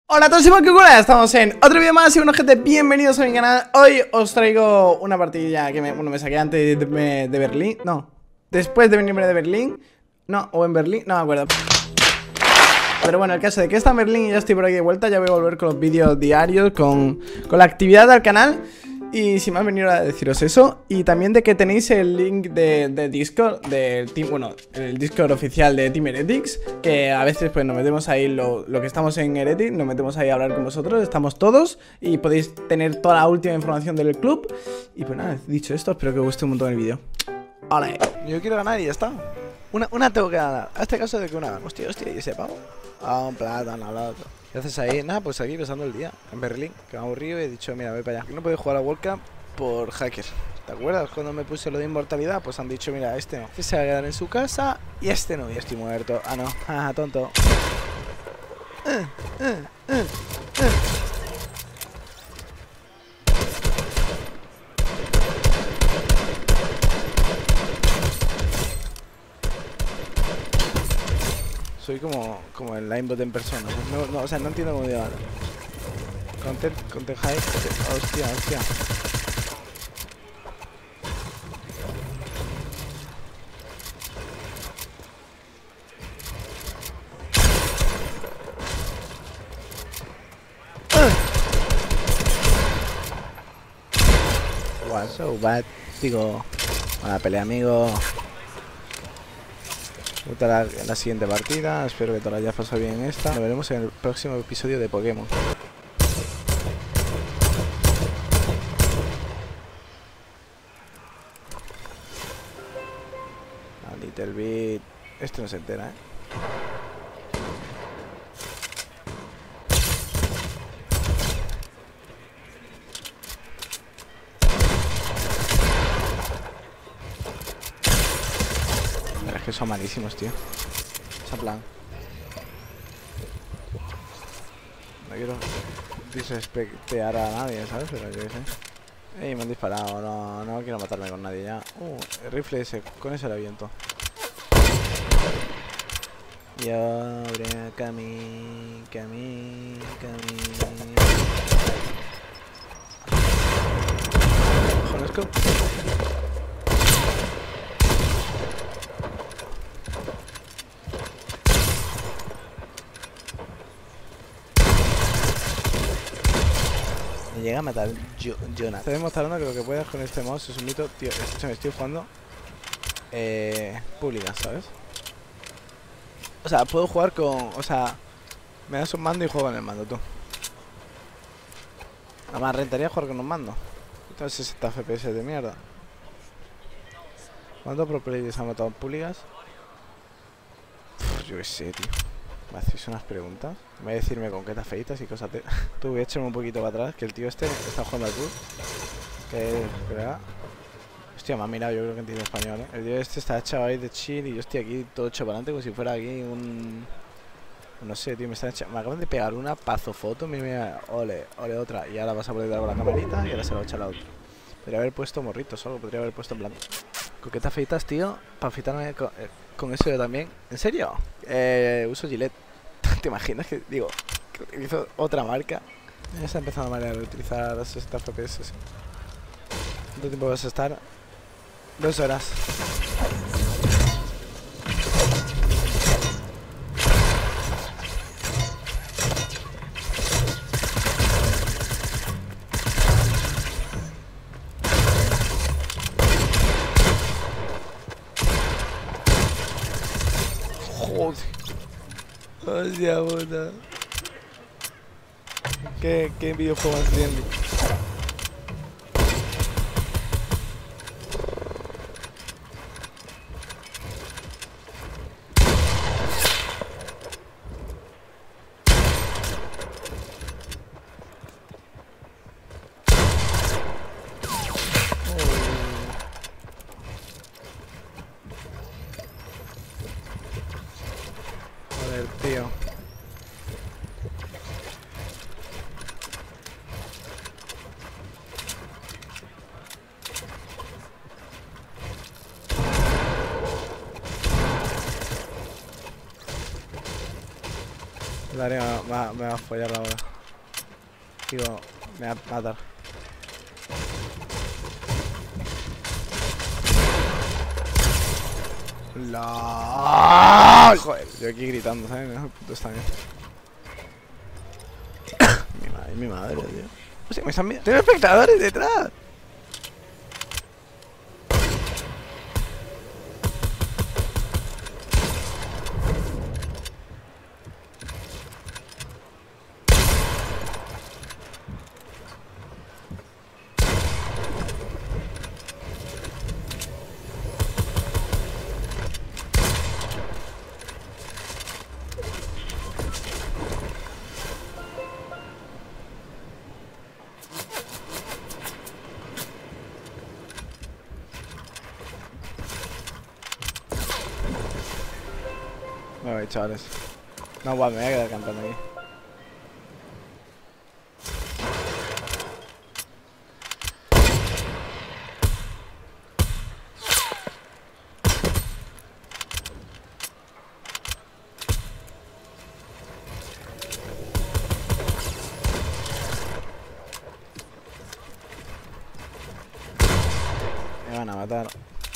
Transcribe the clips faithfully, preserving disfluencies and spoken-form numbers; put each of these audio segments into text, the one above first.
Hola a todos y ¿qué ocurre? Estamos en otro vídeo más y bueno gente, bienvenidos a mi canal. Hoy os traigo una partida que me, bueno, me saqué antes de, de, de Berlín. No, después de venirme de Berlín. No, o en Berlín, no me acuerdo. Pero bueno, el caso de que está en Berlín y ya estoy por aquí de vuelta. Ya voy a volver con los vídeos diarios, con, con la actividad del canal. Y sin más venir a deciros eso. Y también de que tenéis el link de, de Discord del team, bueno, el Discord oficial de Team Heretics. Que a veces pues nos metemos ahí, lo, lo que estamos en Heretics, nos metemos ahí a hablar con vosotros. Estamos todos y podéis tener toda la última información del club. Y pues nada, dicho esto, espero que os guste un montón el vídeo. Vale, yo quiero ganar y ya está. Una, una tengo que ganar. A este caso de que una gana. Hostia, hostia, ¿y ese pavo? Ah, un plátano, hablado. ¿Qué haces ahí? Nada, pues aquí pasando el día en Berlín, que me aburrido y he dicho, mira, voy para allá. No puedo jugar a World Cup por hacker. ¿Te acuerdas cuando me puse lo de inmortalidad? Pues han dicho, mira, este no. Este se va a quedar en su casa y este no. Y estoy muerto. Ah, no. Ah, tonto. Uh, uh, uh, uh. Soy como, como el linebot en persona. No, no, o sea, no entiendo cómo llevar. Content, content high. Hostia, hostia. Wow, so bad. Digo, buena pelea, amigo. La, la siguiente partida, espero que te la hayas pasado bien en esta. Nos veremos en el próximo episodio de Pokémon. A little bit. Este no se entera, eh. Es que son malísimos, tío. Ese plan. No quiero disrespectear a nadie, ¿sabes? Pero yo qué sé. Ey, me han disparado. No, no quiero matarme con nadie ya. Uh, el rifle ese. Con ese lo aviento. Y ahora Cami, Cami, Cami. Conozco. Me llega a matar yo, Jonathan. Estoy demostrando que lo que puedes con este mouse es un mito. Tío, escúchame, estoy jugando eh, públicas, ¿sabes? O sea, puedo jugar con... O sea, me das un mando y juego con el mando, tú. Además, rentaría jugar con un mando. Entonces sesenta F P S de mierda. ¿Cuántos pro players han matado en públicas? Uf, yo qué sé, tío. Me hacéis unas preguntas. Me voy a decirme con qué te afeitas y cosas de... Tú, voy a echarme un poquito para atrás, que el tío este está jugando al club. Que espera. Hostia, me ha mirado, yo creo que entiende español, ¿eh? El tío este está echado ahí de chill y yo estoy aquí todo hecho para adelante como si fuera aquí un... No sé, tío, me están echando... Me acaban de pegar una pazofoto, mira, mira, ole, ole otra. Y ahora vas a poder dar con la camarita y ahora se la va a echar la otra. Podría haber puesto morrito solo, podría haber puesto en blanco. ¿Con qué te afeitas, tío? Para afeitarme con, eh, con eso yo también. ¿En serio? Eh, uso Gillette. ¿Te imaginas que, digo, que utilizo otra marca? Ya está empezando a manejar de utilizar los sesenta F P S. ¿Cuánto tiempo vas a estar? Dos horas. Joder. Hostia puta. ¿Qué, qué videojuego más tiene? Tío. Darío me va, me va a follar la bola. Digo, me va a matar. ¡LOL! Joder, yo aquí gritando, ¿sabes? No, puto está bien. Mi madre, mi madre, tío. Hostia, me están mirando. ¡Tengo espectadores detrás! Me voy, chavales. No, guau, me voy a quedar cantando aquí. Me van a matar.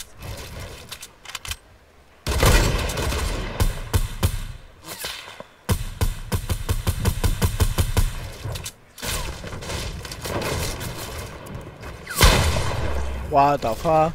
What the fuck?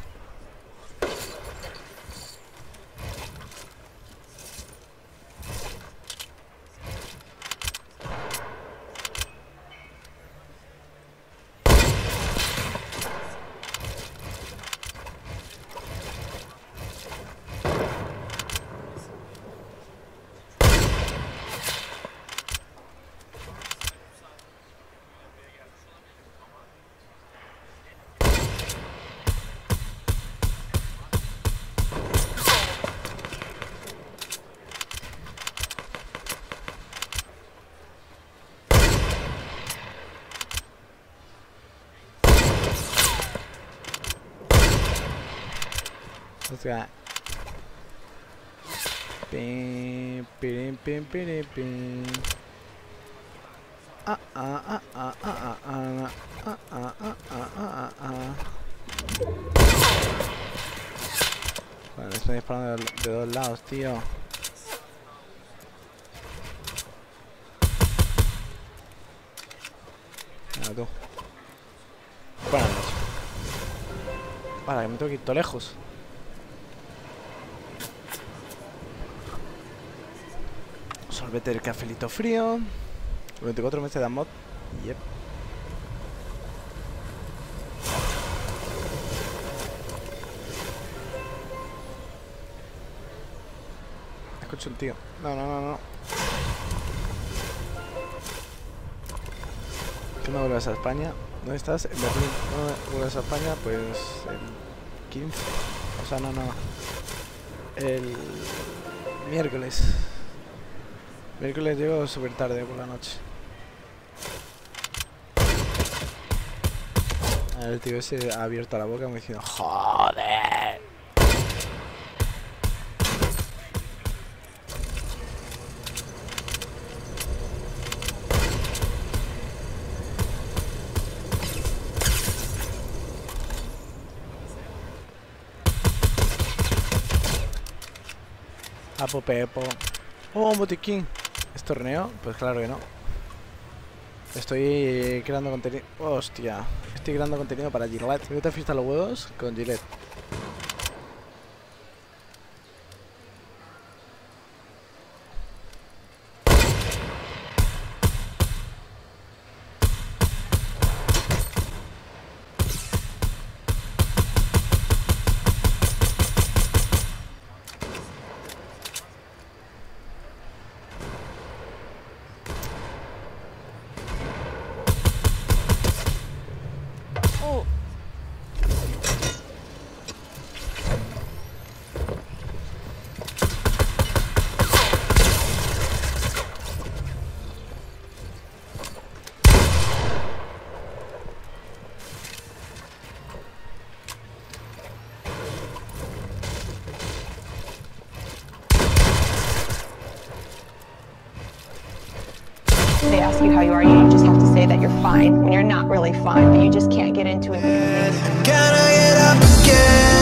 Hostia. Pim, pim, pim, pim, pim. Ah, ah, ah, ah, ah, ah, ah, ah, ah, ah, ah, ah. Bueno, le estoy disparando de, de dos lados, tío. Mira tú. Buenas noches. Para, que me tengo que ir todo lejos. Sorbete del cafelito frío. veinticuatro meses de mod. Yep. Escucho el tío. No, no, no, no. ¿Qué no vuelves a España? ¿Dónde estás? En Berlín. ¿No vuelves a España? Pues el quince. O sea, no, no. El miércoles. Miércoles llego súper tarde por la noche. El tío ese ha abierto la boca me diciendo ¡joder! Apo Pepo. Oh, un botiquín. ¿Es torneo? Pues claro que no. Estoy creando contenido. Hostia. Estoy creando contenido para Gillette. ¿Qué te fiesta los huevos? Con Gillette. are. You just have to say that you're fine when you're not really fine, but you just can't get into it because Can I get up again?